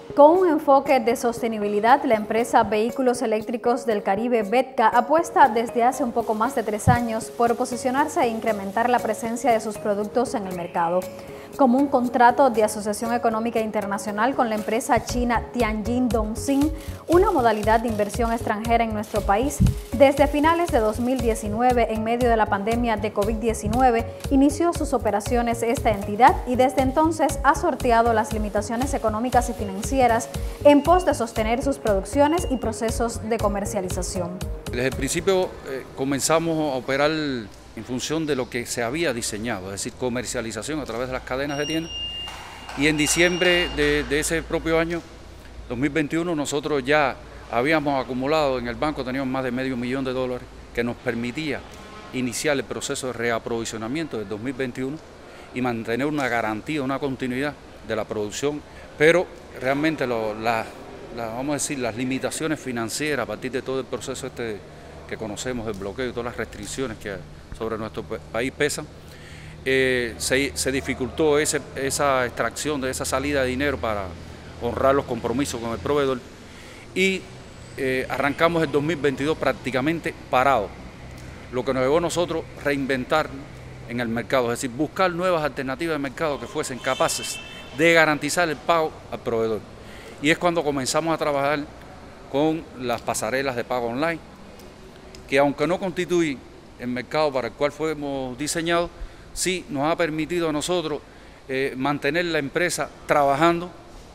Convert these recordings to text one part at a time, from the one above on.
Con un enfoque de sostenibilidad, la empresa Vehículos Eléctricos del Caribe, VETCA, apuesta desde hace un poco más de 3 años por posicionarse e incrementar la presencia de sus productos en el mercado. Como un contrato de asociación económica internacional con la empresa china Tianjin Dongxing, una modalidad de inversión extranjera en nuestro país, desde finales de 2019, en medio de la pandemia de COVID-19, inició sus operaciones esta entidad y desde entonces ha sorteado las limitaciones económicas y financieras en pos de sostener sus producciones y procesos de comercialización. Desde el principio comenzamos a operar en función de lo que se había diseñado, es decir, comercialización a través de las cadenas de tiendas. Y en diciembre de ese propio año, 2021, nosotros ya habíamos acumulado en el banco, teníamos más de $500,000 que nos permitía iniciar el proceso de reaprovisionamiento del 2021 y mantener una garantía, una continuidad de la producción, pero realmente vamos a decir, las limitaciones financieras a partir de todo el proceso que conocemos del bloqueo y todas las restricciones que sobre nuestro país pesan, se dificultó esa extracción de esa salida de dinero para honrar los compromisos con el proveedor y arrancamos el 2022 prácticamente parado, lo que nos llevó a nosotros reinventar en el mercado, es decir, buscar nuevas alternativas de mercado que fuesen capaces de garantizar el pago al proveedor. Y es cuando comenzamos a trabajar con las pasarelas de pago online, que aunque no constituyen el mercado para el cual fuimos diseñados, sí nos ha permitido a nosotros mantener la empresa trabajando,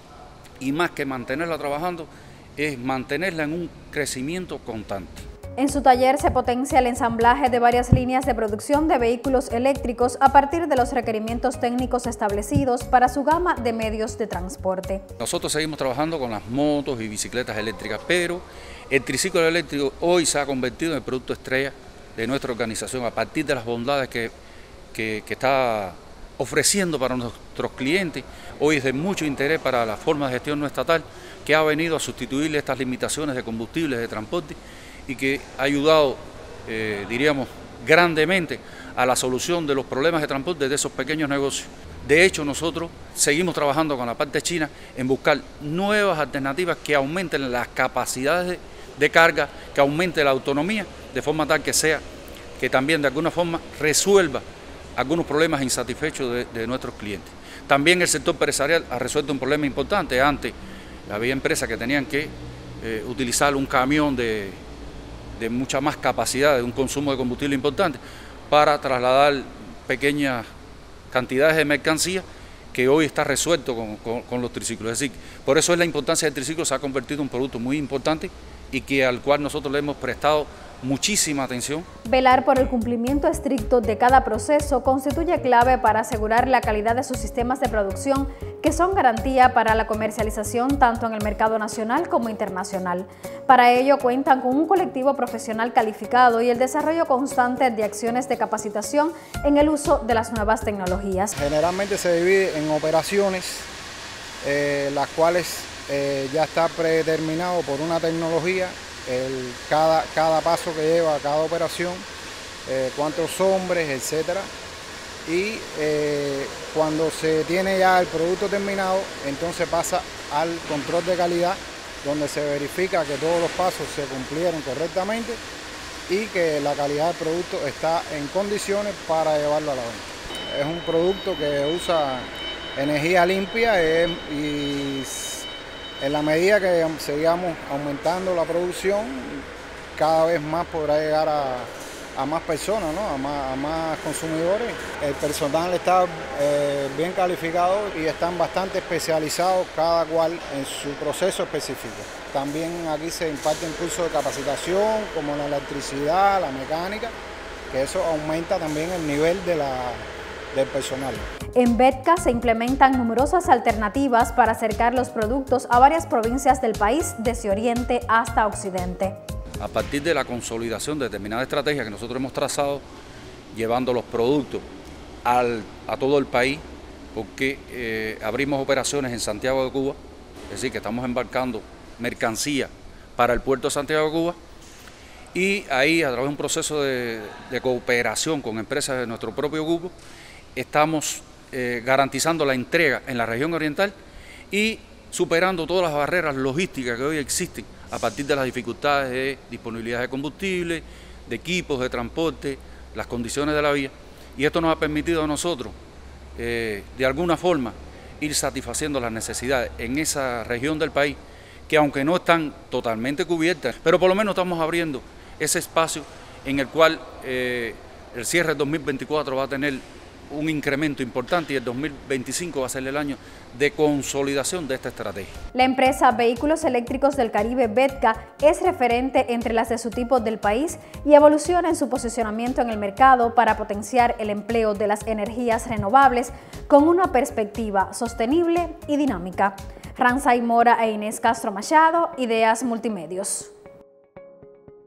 y más que mantenerla trabajando, es mantenerla en un crecimiento constante. En su taller se potencia el ensamblaje de varias líneas de producción de vehículos eléctricos a partir de los requerimientos técnicos establecidos para su gama de medios de transporte. Nosotros seguimos trabajando con las motos y bicicletas eléctricas, pero el triciclo eléctrico hoy se ha convertido en el producto estrella de nuestra organización a partir de las bondades que está ofreciendo para nuestros clientes. Hoy es de mucho interés para la forma de gestión no estatal, que ha venido a sustituirle estas limitaciones de combustibles, de transporte, y que ha ayudado, diríamos, grandemente a la solución de los problemas de transporte de esos pequeños negocios. De hecho, nosotros seguimos trabajando con la parte china en buscar nuevas alternativas que aumenten las capacidades de carga, que aumente la autonomía, de forma tal que también de alguna forma resuelva algunos problemas insatisfechos de nuestros clientes. También el sector empresarial ha resuelto un problema importante. Antes había empresas que tenían que utilizar un camión de mucha más capacidad, de un consumo de combustible importante, para trasladar pequeñas cantidades de mercancía, que hoy está resuelto con los triciclos. Es decir, por eso es la importancia del triciclo, se ha convertido en un producto muy importante y al cual nosotros le hemos prestado muchísima atención. Velar por el cumplimiento estricto de cada proceso constituye clave para asegurar la calidad de sus sistemas de producción, que son garantía para la comercialización tanto en el mercado nacional como internacional. Para ello cuentan con un colectivo profesional calificado y el desarrollo constante de acciones de capacitación en el uso de las nuevas tecnologías. Generalmente se divide en operaciones, las cuales ya está predeterminado por una tecnología, cada paso que lleva cada operación, cuántos hombres, etcétera. Y cuando se tiene ya el producto terminado, entonces pasa al control de calidad, donde se verifica que todos los pasos se cumplieron correctamente y que la calidad del producto está en condiciones para llevarlo a la venta. Es un producto que usa energía limpia y en la medida que sigamos aumentando la producción, cada vez más podrá llegar a más personas, ¿no? a más consumidores. El personal está bien calificado y están bastante especializados cada cual en su proceso específico. También aquí se imparten cursos de capacitación como la electricidad, la mecánica, que eso aumenta también el nivel del personal. En VETCA se implementan numerosas alternativas para acercar los productos a varias provincias del país, desde oriente hasta occidente. A partir de la consolidación de determinadas estrategias que nosotros hemos trazado, llevando los productos a todo el país, porque abrimos operaciones en Santiago de Cuba, es decir, que estamos embarcando mercancía para el puerto de Santiago de Cuba, y ahí, a través de un proceso de cooperación con empresas de nuestro propio grupo, estamos garantizando la entrega en la región oriental y superando todas las barreras logísticas que hoy existen a partir de las dificultades de disponibilidad de combustible, de equipos de transporte, las condiciones de la vía. Y esto nos ha permitido a nosotros, de alguna forma, ir satisfaciendo las necesidades en esa región del país, que aunque no están totalmente cubiertas, pero por lo menos estamos abriendo ese espacio en el cual el cierre del 2024 va a tener un incremento importante y el 2025 va a ser el año de consolidación de esta estrategia. La empresa Vehículos Eléctricos del Caribe, VEDCA, es referente entre las de su tipo del país y evoluciona en su posicionamiento en el mercado para potenciar el empleo de las energías renovables con una perspectiva sostenible y dinámica. Ransay Mora e Inés Castro Machado, Ideas Multimedios.